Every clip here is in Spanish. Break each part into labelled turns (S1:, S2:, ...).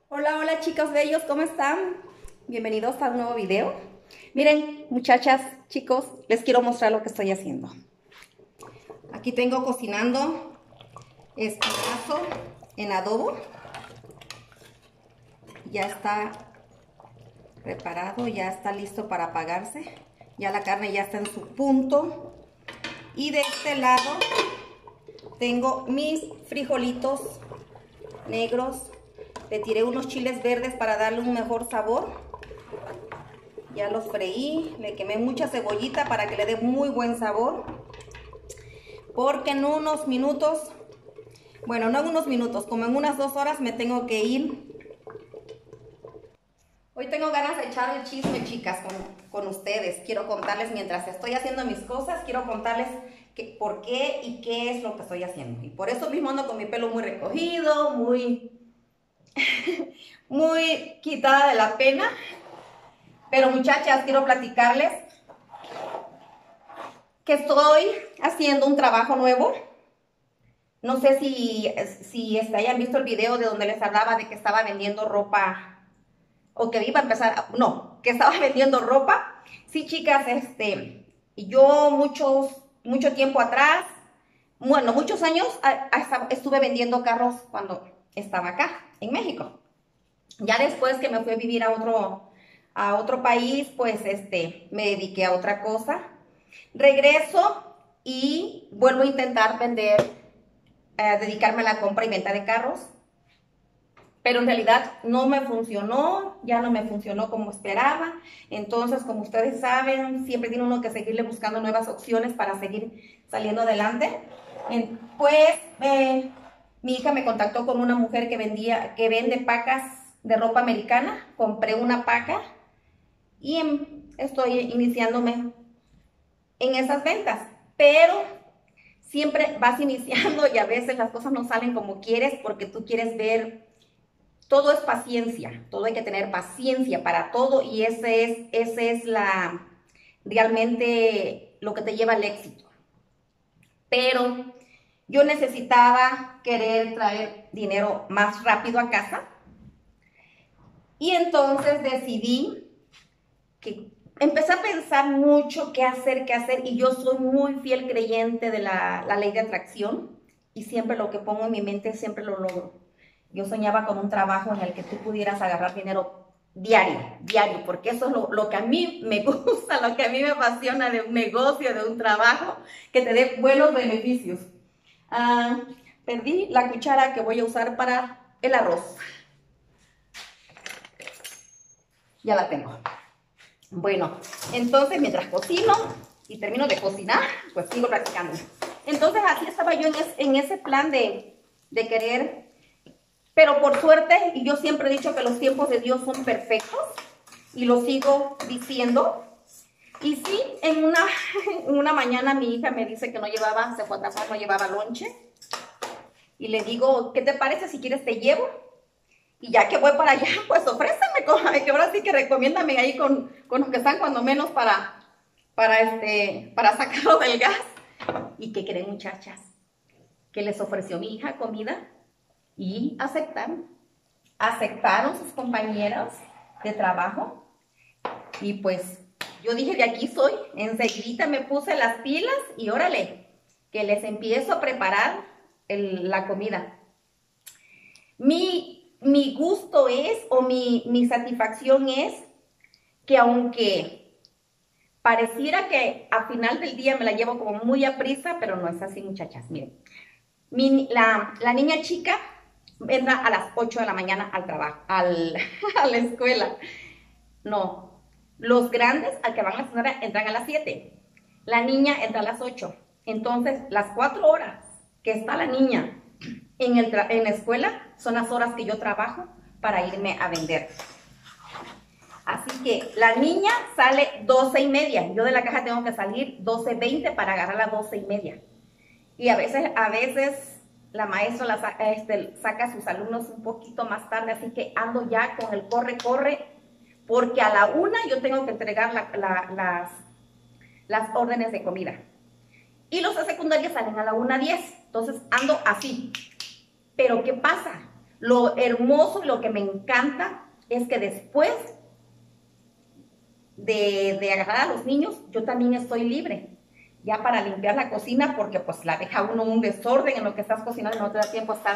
S1: Hola, hola chicos bellos, ¿cómo están? Bienvenidos a un nuevo video. Miren, muchachas, chicos, les quiero mostrar lo que estoy haciendo. Aquí tengo cocinando espinazo en adobo. Ya está preparado, ya está listo para apagarse. Ya la carne ya está en su punto. Y de este lado tengo mis frijolitos negros. Le tiré unos chiles verdes para darle un mejor sabor. Ya los freí, le quemé mucha cebollita para que le dé muy buen sabor. Porque en unos minutos, bueno, no en unos minutos, como en unas 2 horas me tengo que ir. Hoy tengo ganas de echar el chisme, chicas, con ustedes. Quiero contarles mientras estoy haciendo mis cosas, quiero contarles por qué y qué es lo que estoy haciendo. Y por eso mismo ando con mi pelo muy recogido, muy quitada de la pena. Pero muchachas, quiero platicarles que estoy haciendo un trabajo nuevo. No sé si hayan visto el video de donde les hablaba de que estaba vendiendo ropa, o que iba a empezar, no, que estaba vendiendo ropa. Sí, chicas, yo mucho tiempo atrás, bueno, muchos años estuve vendiendo carros cuando estaba acá, en México. Ya después que me fui a vivir a otro país, pues me dediqué a otra cosa. Regreso y vuelvo a intentar dedicarme a la compra y venta de carros. Pero en realidad no me funcionó, ya no me funcionó como esperaba. Entonces, como ustedes saben, siempre tiene uno que seguirle buscando nuevas opciones para seguir saliendo adelante. Pues mi hija me contactó con una mujer que vende pacas de ropa americana. Compré una paca y estoy iniciándome en esas ventas. Pero siempre vas iniciando y a veces las cosas no salen como quieres porque tú quieres ver. Todo es paciencia, todo hay que tener paciencia para todo y ese es realmente lo que te lleva al éxito. Pero yo necesitaba querer traer dinero más rápido a casa y entonces decidí que empecé a pensar mucho qué hacer y yo soy muy fiel creyente de la ley de atracción y siempre lo que pongo en mi mente siempre lo logro. Yo soñaba con un trabajo en el que tú pudieras agarrar dinero diario, porque eso es lo que a mí me gusta, lo que a mí me apasiona de un negocio, de un trabajo, que te dé buenos beneficios. Perdí la cuchara que voy a usar para el arroz. Ya la tengo. Bueno, entonces mientras cocino y termino de cocinar, pues sigo practicando. Entonces así estaba yo en ese plan de querer. Pero por suerte, y yo siempre he dicho que los tiempos de Dios son perfectos, y lo sigo diciendo. Y sí, en una mañana mi hija me dice que se fue a trabajar, no llevaba lonche. Y le digo, ¿qué te parece si quieres te llevo? Y ya que voy para allá, pues ofréceme, que ahora sí que recomiéndame ahí con los que están cuando menos para sacarlo del gas. ¿Y qué creen, muchachas? Que les ofreció mi hija comida. Y aceptaron sus compañeros de trabajo y pues yo dije, de aquí soy, enseguida me puse las pilas y órale, que les empiezo a preparar la comida. Mi gusto es, o mi satisfacción es, que aunque pareciera que a final del día me la llevo como muy a prisa, pero no es así, muchachas, miren. La niña chica entra a las 8 de la mañana al trabajo, a la escuela. No, los grandes al que van a la señora entran a las 7. La niña entra a las 8. Entonces, las 4 horas que está la niña en la escuela son las horas que yo trabajo para irme a vender. Así que la niña sale 12:30. Yo de la caja tengo que salir 12:20 para agarrar las 12:30. Y a veces la maestra saca a sus alumnos un poquito más tarde, así que ando ya con el corre, porque a la 1 yo tengo que entregar las órdenes de comida. Y los de secundaria salen a la 1:10, entonces ando así. Pero ¿qué pasa? Lo hermoso y lo que me encanta es que después de agarrar a los niños, yo también estoy libre ya para limpiar la cocina, porque pues la deja uno un desorden en lo que estás cocinando, no te da tiempo a estar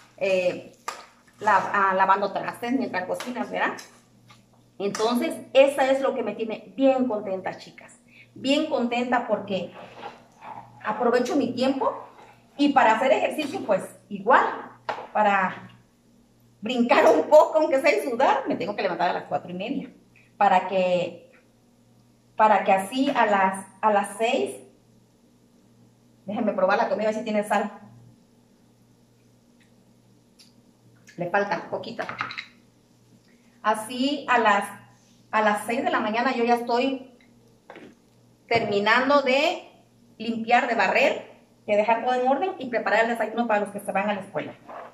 S1: lavando trastes mientras cocinas, ¿verdad? Entonces, esa es lo que me tiene bien contenta, chicas. Bien contenta porque aprovecho mi tiempo y para hacer ejercicio, pues igual, para brincar un poco, aunque sea y sudar, me tengo que levantar a las 4:30 para que así a las 6, déjenme probar la comida, a ver si tiene sal. Le falta poquita. Así a las 6 de la mañana yo ya estoy terminando de limpiar, de barrer, de dejar todo en orden y preparar el desayuno para los que se van a la escuela.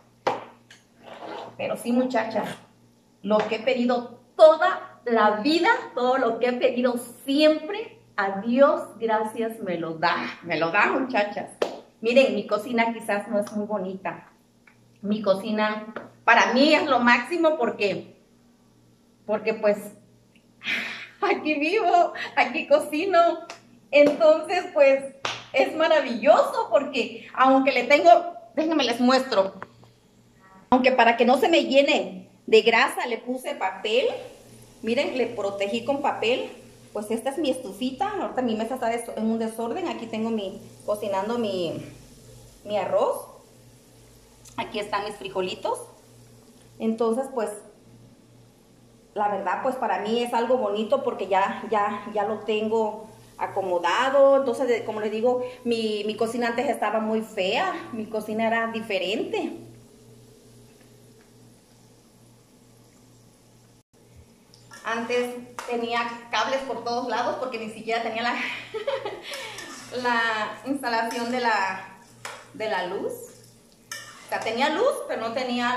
S1: Pero sí, muchachas, lo que he pedido toda la vida, todo lo que he pedido siempre, a Dios gracias me lo da, muchachas. Miren, mi cocina quizás no es muy bonita. Mi cocina para mí es lo máximo porque pues aquí vivo, aquí cocino. Entonces, pues es maravilloso porque aunque le tengo, déjenme les muestro, aunque para que no se me llene de grasa le puse papel, miren, le protegí con papel. Pues esta es mi estufita, ahorita mi mesa está en un desorden, aquí tengo cocinando mi arroz, aquí están mis frijolitos. Entonces, pues la verdad, pues para mí es algo bonito porque ya lo tengo acomodado. Entonces, como les digo, mi cocina antes estaba muy fea, mi cocina era diferente. Antes tenía cables por todos lados porque ni siquiera tenía la instalación de la luz. O sea, tenía luz, pero no tenía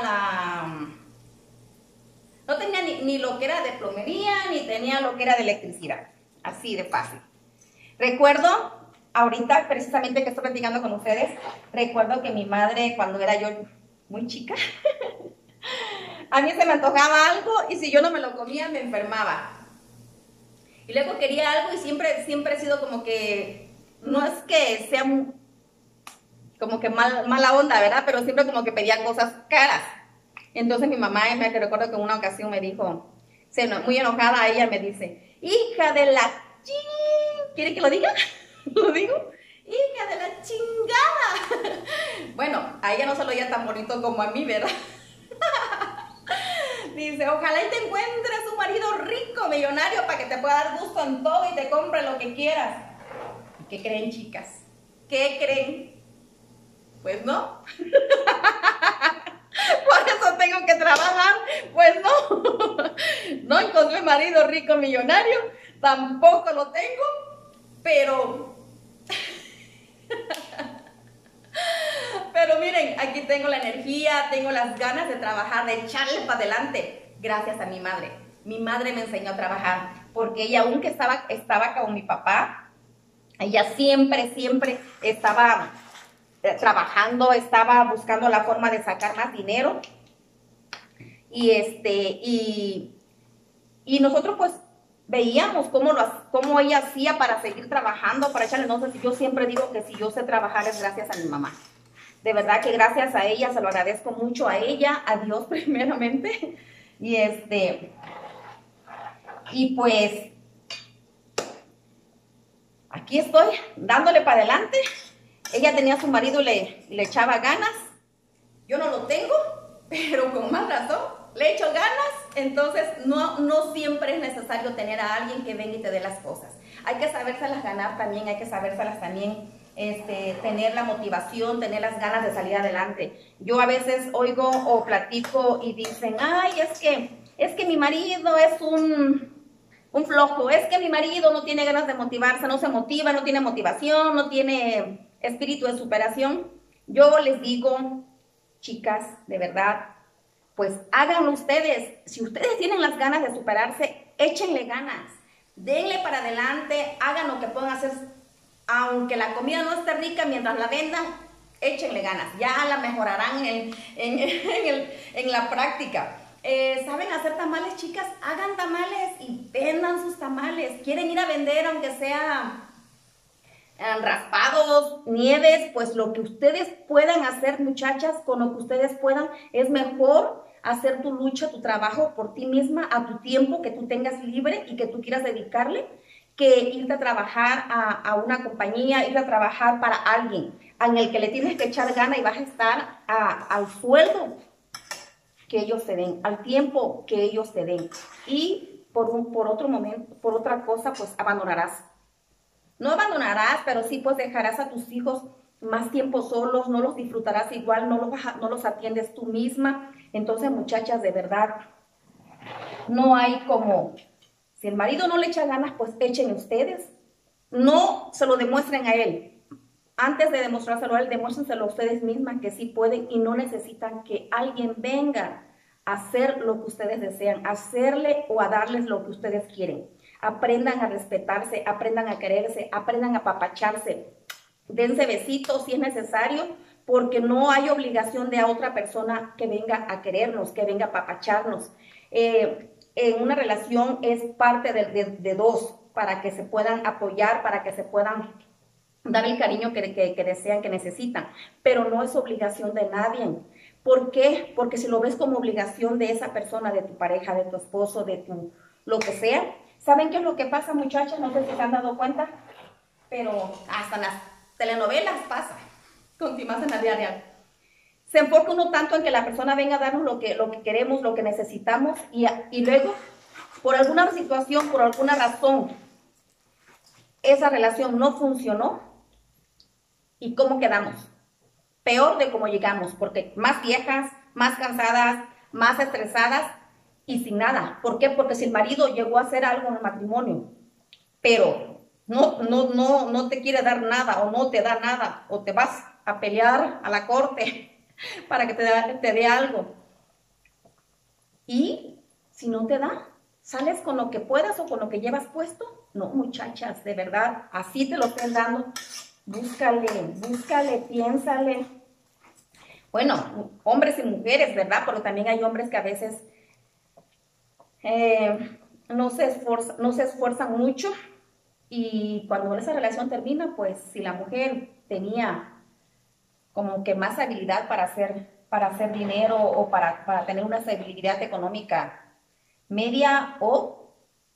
S1: no tenía ni lo que era de plomería, ni tenía lo que era de electricidad. Así de fácil. Recuerdo, ahorita precisamente que estoy platicando con ustedes, recuerdo que mi madre, cuando era yo muy chica, a mí se me antojaba algo y si yo no me lo comía me enfermaba. Y luego quería algo y siempre he sido como que, no es que sea como que mala onda, ¿verdad? Pero siempre como que pedía cosas caras. Entonces mi mamá, me recuerdo que en una ocasión me dijo, muy enojada, ella me dice, hija de la ¿quiere que lo diga? ¿Lo digo? Hija de la chingada. Bueno, a ella no se lo oía tan bonito como a mí, ¿verdad? Dice, ojalá y te encuentres un marido rico, millonario, para que te pueda dar gusto en todo y te compre lo que quieras. ¿Qué creen, chicas? ¿Qué creen? Pues no. Por eso tengo que trabajar. Pues no. No encontré marido rico, millonario. Tampoco lo tengo. Pero miren, aquí tengo la energía, tengo las ganas de trabajar, de echarle para adelante, gracias a mi madre. Mi madre me enseñó a trabajar, porque ella, aunque estaba con mi papá, ella siempre estaba trabajando, estaba buscando la forma de sacar más dinero. Y nosotros pues veíamos cómo ella hacía para seguir trabajando, para echarle. No sé, si yo siempre digo que si yo sé trabajar es gracias a mi mamá. De verdad que gracias a ella, se lo agradezco mucho a ella, a Dios primeramente. Y pues aquí estoy dándole para adelante. Ella tenía a su marido y le echaba ganas. Yo no lo tengo, pero con más razón le echo ganas. Entonces no siempre es necesario tener a alguien que venga y te dé las cosas. Hay que sabérselas ganar también, hay que sabérselas también tener la motivación, tener las ganas de salir adelante. Yo a veces oigo o platico y dicen, ay, es que mi marido es un flojo, es que mi marido no tiene ganas de motivarse, no se motiva, no tiene motivación, no tiene espíritu de superación. Yo les digo, chicas, de verdad, pues háganlo ustedes. Si ustedes tienen las ganas de superarse, échenle ganas, denle para adelante, hagan lo que puedan hacer. Aunque la comida no esté rica, mientras la vendan, échenle ganas, ya la mejorarán en la práctica. ¿Saben hacer tamales, chicas? Hagan tamales y vendan sus tamales. ¿Quieren ir a vender aunque sea raspados, nieves? Pues lo que ustedes puedan hacer, muchachas, con lo que ustedes puedan, es mejor hacer tu lucha, tu trabajo por ti misma, a tu tiempo que tú tengas libre y que tú quieras dedicarle, que irte a trabajar a una compañía, ir a trabajar para alguien en el que le tienes que echar gana y vas a estar al sueldo que ellos te den, al tiempo que ellos te den. Y por otro momento, por otra cosa, pues abandonarás. No abandonarás, pero sí pues dejarás a tus hijos más tiempo solos, no los disfrutarás igual, no los atiendes tú misma. Entonces, muchachas, de verdad, no hay como, si el marido no le echa ganas, pues echen ustedes. No se lo demuestren a él. Antes de demostrárselo a él, demuéstrenselo a ustedes mismas que sí pueden y no necesitan que alguien venga a hacer lo que ustedes desean, a hacerle o a darles lo que ustedes quieren. Aprendan a respetarse, aprendan a quererse, aprendan a apapacharse. Dense besitos si es necesario, porque no hay obligación de a otra persona que venga a querernos, que venga a apapacharnos. En una relación es parte de dos, para que se puedan apoyar, para que se puedan dar el cariño que desean, que necesitan, pero no es obligación de nadie. ¿Por qué? Porque si lo ves como obligación de esa persona, de tu pareja, de tu esposo, de tu lo que sea, ¿saben qué es lo que pasa, muchachas? No sé si se han dado cuenta, pero hasta en las telenovelas pasa, más en la vida real. Se enfoca uno tanto en que la persona venga a darnos lo que queremos, lo que necesitamos, y luego, por alguna situación, por alguna razón, esa relación no funcionó. ¿Y cómo quedamos? Peor de cómo llegamos, porque más viejas, más cansadas, más estresadas y sin nada. ¿Por qué? Porque si el marido llegó a hacer algo en el matrimonio, pero no te quiere dar nada o no te da nada, o te vas a pelear a la corte para que te dé algo. Y si no te da, ¿sales con lo que puedas o con lo que llevas puesto? No, muchachas, de verdad, así te lo estén dando. Búscale, piénsale. Bueno, hombres y mujeres, ¿verdad? Pero también hay hombres que a veces no se esfuerzan mucho, y cuando esa relación termina, pues si la mujer tenía como que más habilidad para hacer dinero o para tener una estabilidad económica media, o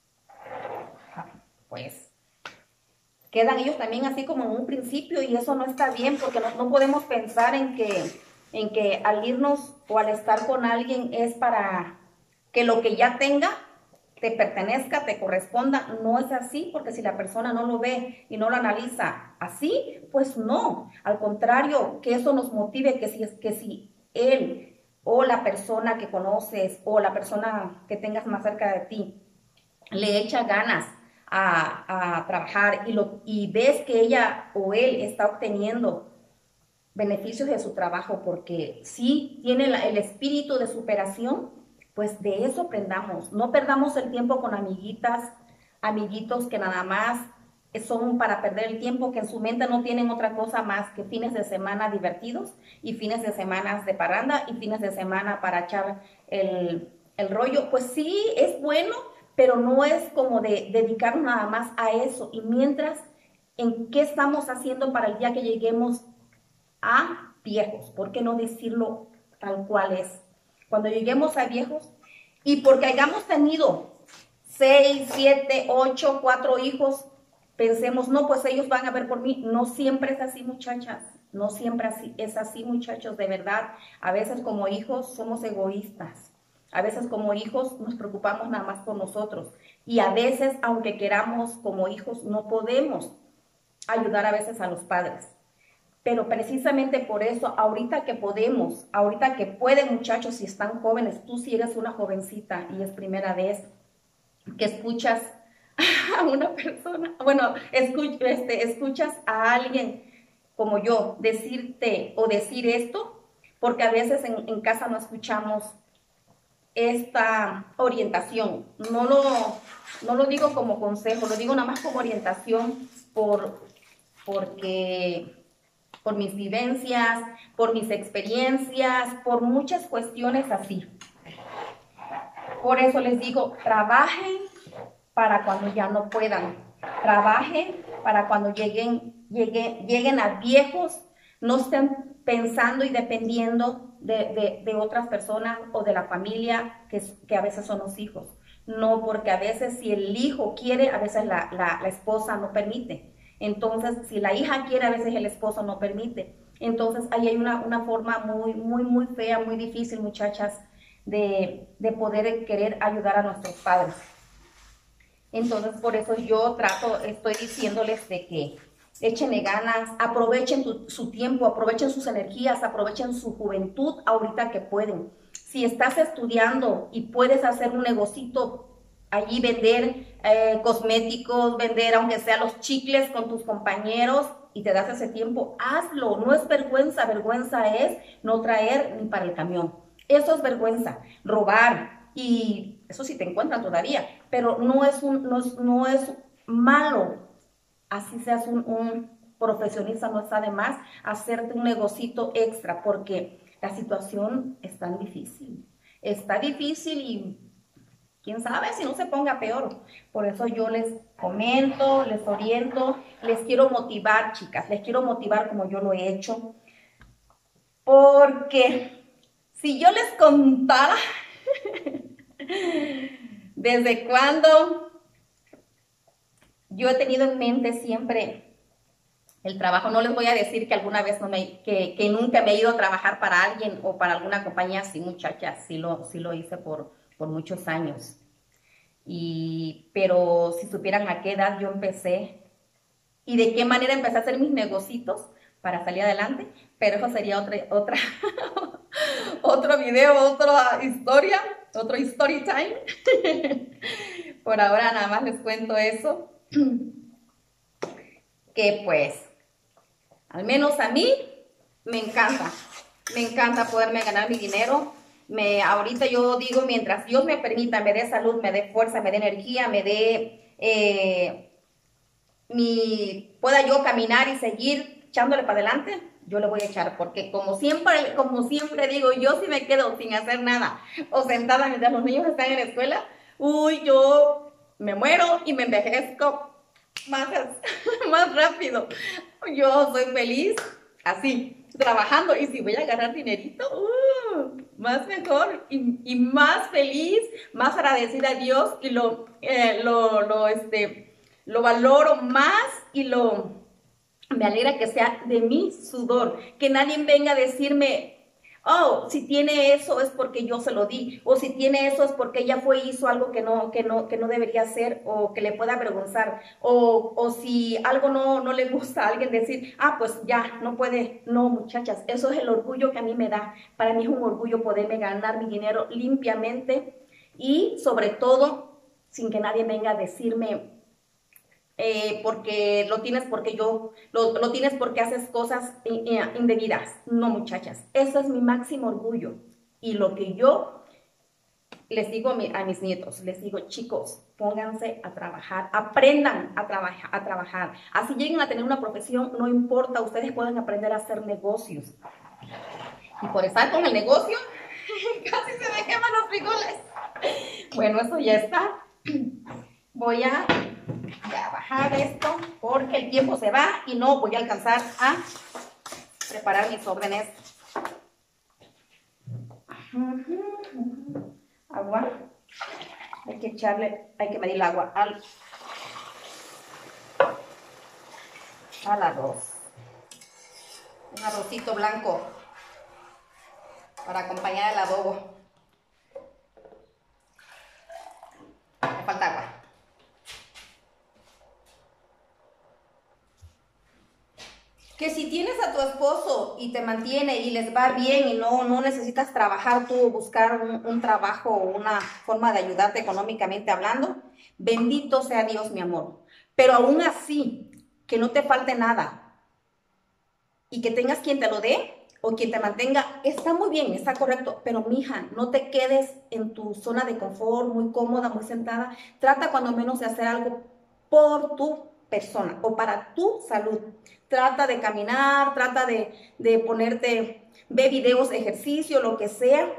S1: pues quedan ellos también así como en un principio, y eso no está bien, porque no podemos pensar en que al irnos o al estar con alguien es para que lo que ya tenga te pertenezca, te corresponda. No es así, porque si la persona no lo ve y no lo analiza así, pues no. Al contrario, que eso nos motive, que si él o la persona que conoces o la persona que tengas más cerca de ti le echa ganas a trabajar, y ves que ella o él está obteniendo beneficios de su trabajo porque sí tiene el espíritu de superación, pues de eso aprendamos. No perdamos el tiempo con amiguitas, amiguitos que nada más son para perder el tiempo, que en su mente no tienen otra cosa más que fines de semana divertidos y fines de semana de parranda y fines de semana para echar el rollo. Pues sí, es bueno, pero no es como de dedicarnos nada más a eso. Y mientras, ¿en qué estamos haciendo para el día que lleguemos a viejos? ¿Por qué no decirlo tal cual es? Cuando lleguemos a viejos, y porque hayamos tenido 6, 7, 8, 4 hijos, pensemos, no, pues ellos van a ver por mí. No siempre es así, muchachas. No siempre es así, muchachos, de verdad. A veces como hijos somos egoístas. A veces como hijos nos preocupamos nada más por nosotros. Y a veces, aunque queramos como hijos, no podemos ayudar a veces a los padres. Pero precisamente por eso, ahorita que podemos, ahorita que pueden, muchachos, si están jóvenes, tú si eres una jovencita y es primera vez que escuchas a una persona, bueno, escuchas a alguien como yo decirte o decir esto, porque a veces en casa no escuchamos esta orientación. No lo digo como consejo, lo digo nada más como orientación, porque por mis vivencias, por mis experiencias, por muchas cuestiones así. Por eso les digo, trabajen para cuando ya no puedan. Trabajen para cuando lleguen a viejos, no estén pensando y dependiendo de otras personas o de la familia que a veces son los hijos. No, porque a veces si el hijo quiere, a veces la esposa no permite. Entonces, si la hija quiere, a veces el esposo no permite. Entonces, ahí hay una forma muy fea, muy difícil, muchachas, de poder querer ayudar a nuestros padres. Entonces, por eso yo estoy diciéndoles de que échenle ganas, aprovechen su tiempo, aprovechen sus energías, aprovechen su juventud ahorita que pueden. Si estás estudiando y puedes hacer un negocito allí, vender cosméticos, vender aunque sea los chicles con tus compañeros y te das ese tiempo, hazlo. No es vergüenza, vergüenza es no traer ni para el camión. Eso es vergüenza, robar, y eso sí te encuentran todavía, pero no es malo. Así seas un profesionista, no está de más hacerte un negocito extra, porque la situación es tan difícil. Está difícil y quién sabe si no se ponga peor. Por eso yo les comento, les oriento, les quiero motivar, chicas, les quiero motivar como yo lo he hecho. Porque si yo les contara desde cuando yo he tenido en mente siempre el trabajo, no les voy a decir que alguna vez que nunca me he ido a trabajar para alguien o para alguna compañía, sí, muchachas, sí lo hice por muchos años. Pero si supieran a qué edad yo empecé y de qué manera empecé a hacer mis negocitos para salir adelante, pero eso sería otro video, otra historia, otro story time. Por ahora nada más les cuento eso, que pues, al menos a mí, me encanta poderme ganar mi dinero. Ahorita yo digo, mientras Dios me permita, me dé salud, me dé fuerza, me dé energía, me dé, pueda yo caminar y seguir echándole para adelante, yo le voy a echar, porque como siempre digo, yo si me quedo sin hacer nada o sentada mientras los niños están en la escuela, yo me muero y me envejezco más, más rápido. Yo soy feliz así, trabajando, y si voy a ganar dinerito, más mejor, y más feliz, más agradecida a Dios, y lo valoro más, y me alegra que sea de mi sudor, que nadie venga a decirme, oh, si tiene eso es porque yo se lo di, o si tiene eso es porque ella hizo algo que no debería hacer, o que le pueda avergonzar, o si algo no le gusta a alguien, decir, pues ya, no puede. No, muchachas, eso es el orgullo que a mí me da. Para mí es un orgullo poderme ganar mi dinero limpiamente, y sobre todo, sin que nadie venga a decirme, porque lo tienes lo tienes porque haces cosas indebidas. No, muchachas, eso es mi máximo orgullo. Y lo que yo les digo a mis nietos, les digo, chicos, pónganse a trabajar, aprendan a trabajar. Así lleguen a tener una profesión, no importa, ustedes pueden aprender a hacer negocios. Y por estar con el negocio, casi se me queman los frijoles. Bueno, eso ya está. Voy a bajar esto porque el tiempo se va y no voy a alcanzar a preparar mis órdenes. Agua. Hay que medir el agua al arroz. Un arrocito blanco para acompañar el adobo. Me falta agua. Que si tienes a tu esposo y te mantiene y les va bien y no necesitas trabajar tú o buscar un trabajo o una forma de ayudarte económicamente hablando, bendito sea Dios, mi amor. Pero aún así, que no te falte nada y que tengas quien te lo dé o quien te mantenga, está muy bien, está correcto, pero mija, no te quedes en tu zona de confort, muy cómoda, muy sentada. Trata cuando menos de hacer algo por tu persona o para tu salud. Trata de caminar, trata de ponerte, ve videos, ejercicio, lo que sea,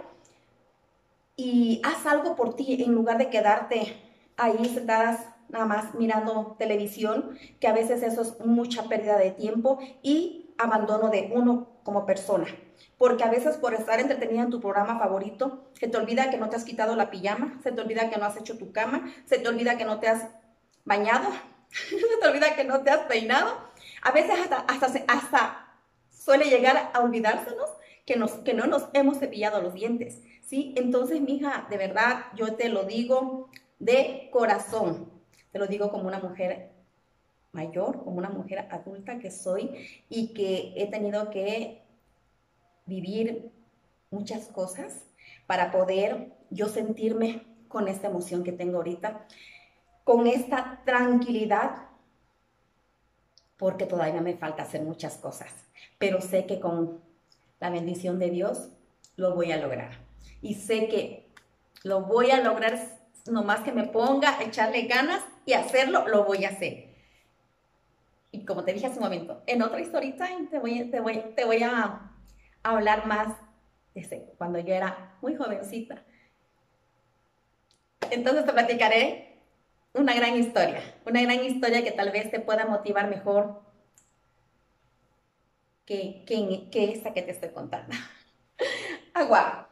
S1: y haz algo por ti en lugar de quedarte ahí sentadas nada más mirando televisión, que a veces eso es mucha pérdida de tiempo y abandono de uno como persona. Porque a veces por estar entretenida en tu programa favorito, se te olvida que no te has quitado la pijama, se te olvida que no has hecho tu cama, se te olvida que no te has bañado, se te olvida que no te has peinado. A veces hasta suele llegar a olvidársenos que no nos hemos cepillado los dientes, ¿sí? Entonces, mija, de verdad, yo te lo digo de corazón, te lo digo como una mujer mayor, como una mujer adulta que soy y que he tenido que vivir muchas cosas para poder yo sentirme con esta emoción que tengo ahorita, con esta tranquilidad, porque todavía me falta hacer muchas cosas, pero sé que con la bendición de Dios lo voy a lograr. Y sé que lo voy a lograr, nomás que me ponga a echarle ganas y hacerlo, lo voy a hacer. Y como te dije hace un momento, en otra story time te voy a hablar más de cuando yo era muy jovencita. Entonces te platicaré una gran historia que tal vez te pueda motivar mejor que esta que te estoy contando. Agua.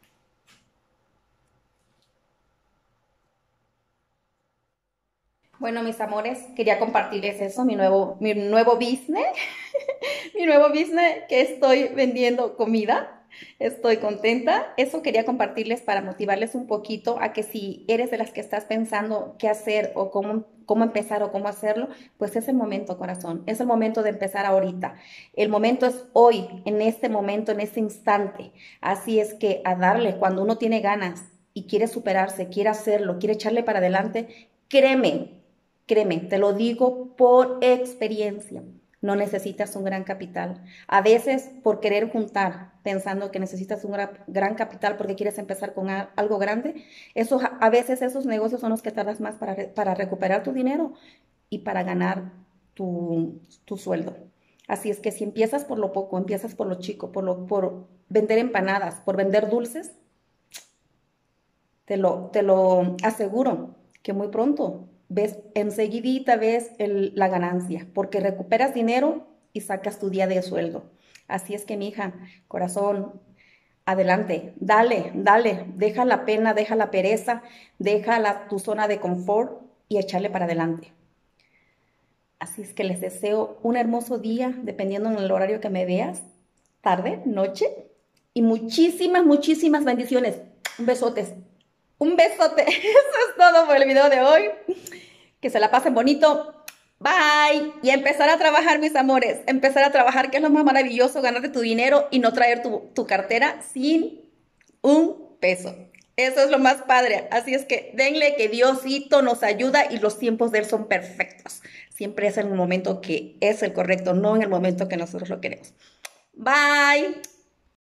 S1: Bueno, mis amores, quería compartirles eso, mi nuevo business, mi nuevo business que estoy vendiendo comida. Estoy contenta. Eso quería compartirles para motivarles un poquito a que si eres de las que estás pensando qué hacer o cómo empezar o cómo hacerlo, pues es el momento, corazón. Es el momento de empezar ahorita. El momento es hoy, en este momento, en este instante. Así es que a darle, cuando uno tiene ganas y quiere superarse, quiere hacerlo, quiere echarle para adelante, créeme, te lo digo por experiencia. No necesitas un gran capital. A veces por querer juntar, pensando que necesitas un gran capital porque quieres empezar con algo grande, a veces esos negocios son los que tardas más para recuperar tu dinero y para ganar tu sueldo. Así es que si empiezas por lo poco, empiezas por lo chico, por vender empanadas, por vender dulces, te lo aseguro que muy pronto enseguidita ves la ganancia, porque recuperas dinero y sacas tu día de sueldo. Así es que, mi hija, corazón, adelante, dale, deja la pena, deja la pereza, deja tu zona de confort y echarle para adelante. Así es que les deseo un hermoso día, dependiendo en el horario que me veas, tarde, noche, y muchísimas bendiciones. Un besote. Un besote. Eso es todo por el video de hoy. Que se la pasen bonito. Bye. Y empezar a trabajar, mis amores. Empezar a trabajar, que es lo más maravilloso, ganarte tu dinero y no traer tu cartera sin un peso. Eso es lo más padre. Así es que denle que Diosito nos ayuda y los tiempos de Él son perfectos. Siempre es en el momento que es el correcto, no en el momento que nosotros lo queremos. Bye.